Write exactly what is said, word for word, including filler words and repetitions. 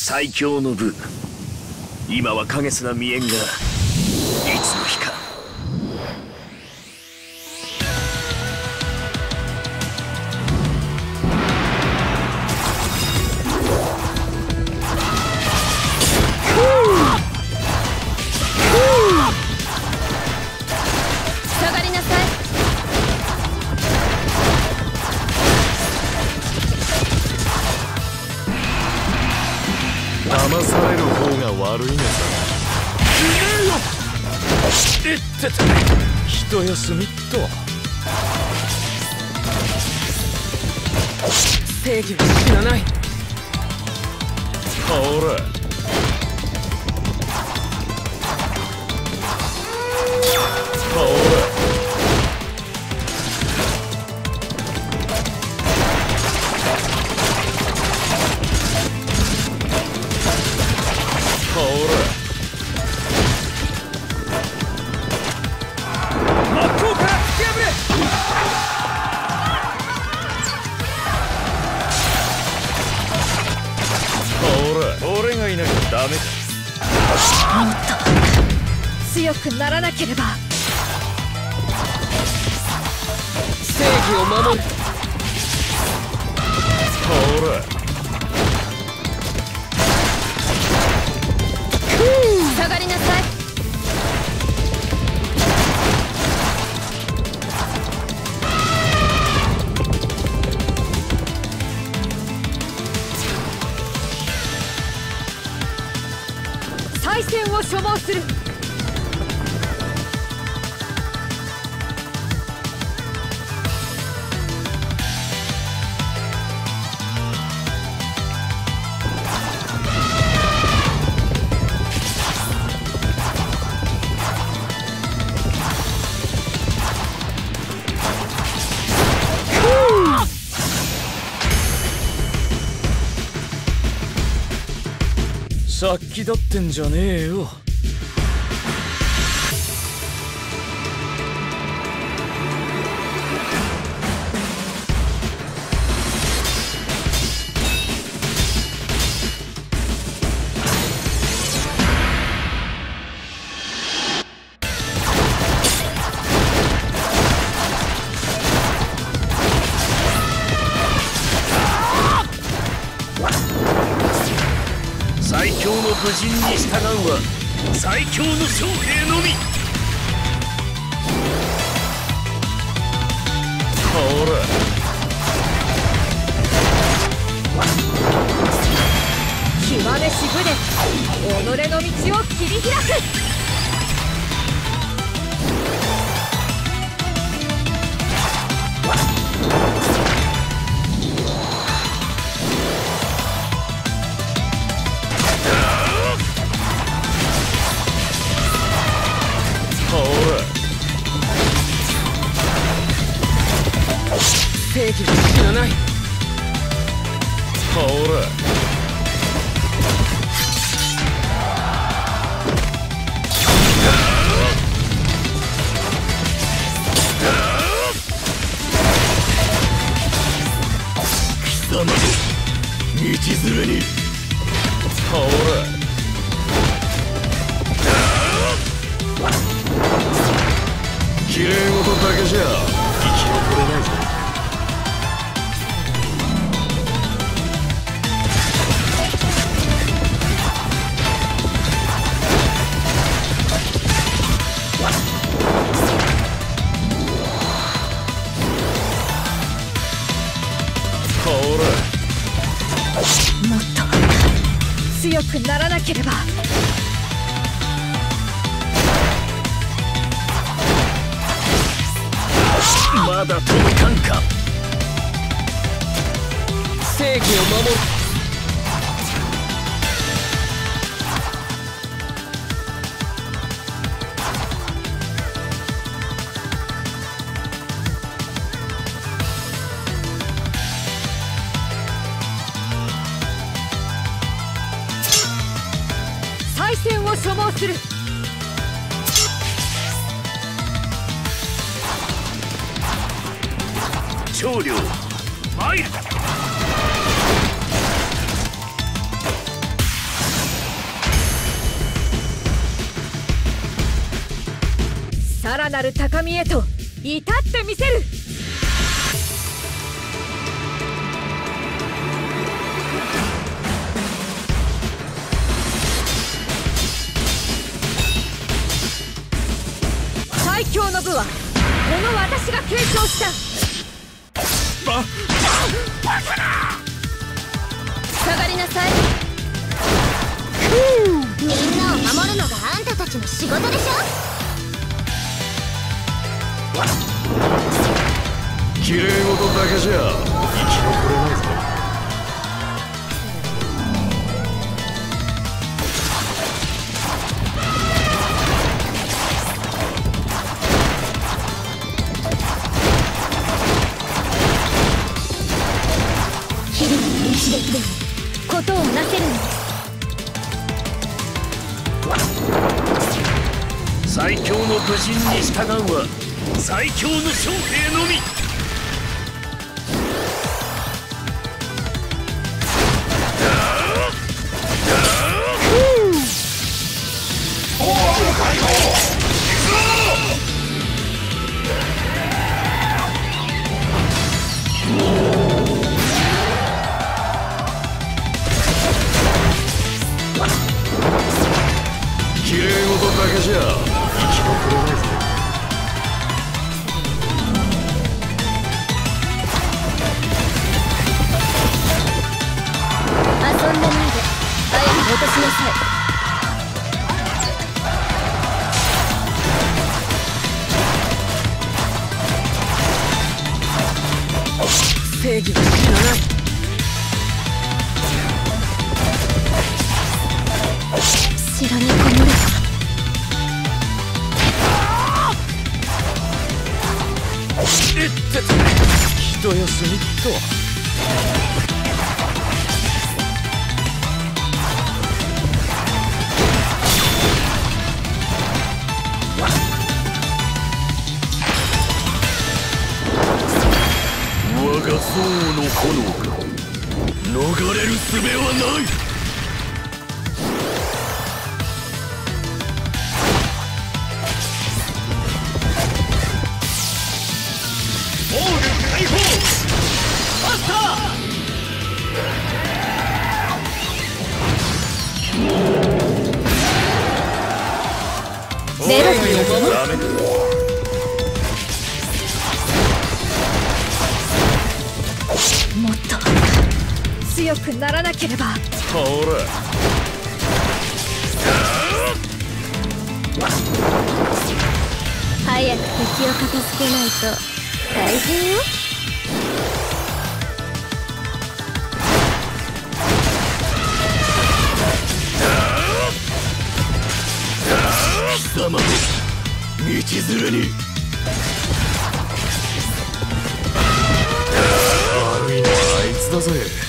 最強の部。今は影すら見えんが、いつの日か。 下がりなさい。 騙される方が悪いのさ。 いってて一休みっと。 正義は死なない。 ほらほら俺がいなきゃダメか。 もっと強くならなければ。 正義を守る。 ほら下がりなさい。再戦を所望する。 さっきだってんじゃねえよ。 最強の武人に従うは最強の将兵のみ。 ほら極めし武で己の道を切り開く。 正義は死なない。 ほら貴様道連れに。 ほらきれい事だけじゃ生き残れないぞ。 もっと強くならなければ。 まだ届かんか。 正義を守る。 再戦を所望する。 長領参る。 さらなる高みへと至ってみせる。最強の部はこの私が継承した。 ババカな。 下がりなさい。 みんなを守るのがあんたたちの仕事でしょ。 綺麗事だけじゃ生き残れないぞ。 ヒルの一撃でもことをなせるのです。 最強の武人に従うは最強の将兵のみ。綺麗事だけじゃ生き残れないぞ。 遊んでないで早く落としなさい。 正義は死なない。 城にこもればえって一休みっと。 我が憎悪の炎から逃れる術はない。オール解放マスター。 メロディーを守る。 ダメだ。 もっと強くならなければ。 ほら早く敵を片付けないと大変よ。 貴様道連れに。悪いのはあいつだぜ。